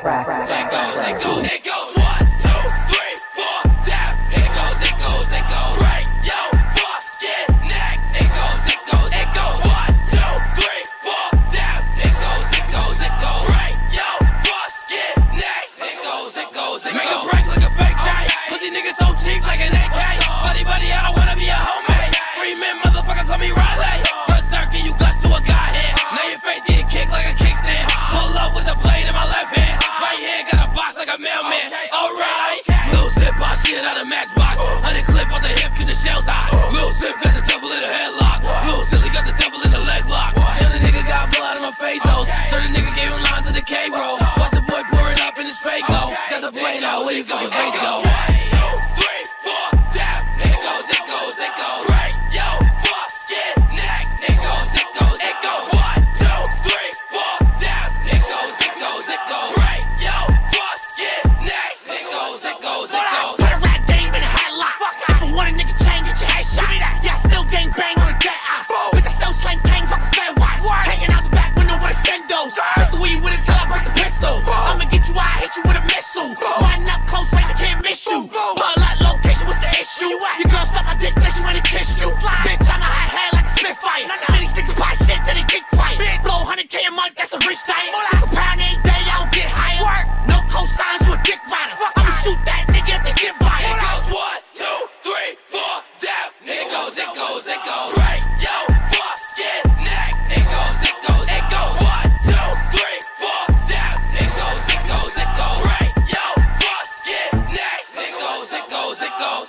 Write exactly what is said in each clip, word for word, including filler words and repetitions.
It goes, it goes, it goes. One, two, three, four, death. It goes, it goes, it goes. Break your fucking neck. It goes, it goes, it goes. One, two, three, four, death. It goes, it goes, it goes. Break your fucking neck. It goes, it goes, it goes. Make a break like a fake giant. Pussy niggas so cheap like an A K. Buddy, buddy, I don't wanna be a homemade. Free man, motherfucker, call me Riley. Berserker, you guts to a guy here. Now your face getting kicked like a kickstand. Pull up with the blade in my left hand. Right hand got a box like a mailman. Alright. Lil Zip pop shit out of Matchbox. Honey clip on the hip, keep the shells hot. Lil Zip got the devil in the headlock. Lil Silly got the devil in the leg lock. So the nigga got blood on my face hoes. So the nigga gave him lines to the K-roll. Watch the boy pouring up in his fake go. Got the blade out, where your fucking face go? One, two, three, four, death. It goes, it goes, it goes. Break your fucking neck. It goes, it goes, it goes. One, two, three, four, death. It goes, it goes, it goes. Break your fucking neck. It goes, it goes, it goes. Put a rap game in a headlock. If I want a nigga chain, get your head shot. Yeah, I still gang bang on a dead ass. Bitch, I still slang king, fucking fair watch. Hanging out the back window with a stendos. Pistol with you with it till I break the pistol. I'ma get you out, hit you with a missile. Riding up close range, I can't miss you. Pull out location, what's the issue? Your girl suck my dick, bitch, you ain't kissed you. Bitch, I'm a high head like a Smithfight. Then these niggas buy shit, then they get quiet. Blow one hundred K a month, that's a rich diet. Take a pound any day, I'll get higher. No cosigns, you a dick rider. I'ma shoot that nigga if they get by it. It goes one, two, three, four, death. It goes, it goes, it goes. Break your fucking neck. It goes, it goes, it goes. One, two, three, four, death. It goes, it goes, it goes. Break your fucking neck. It goes, it goes, it goes.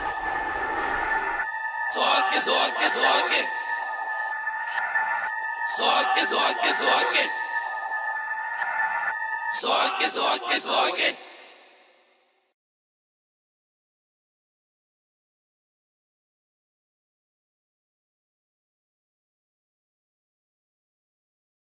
Sorgen, Sorgen, Sorgen. Sorgen, Sorgen, Sorgen. Sorgen, Sorgen, Sorgen.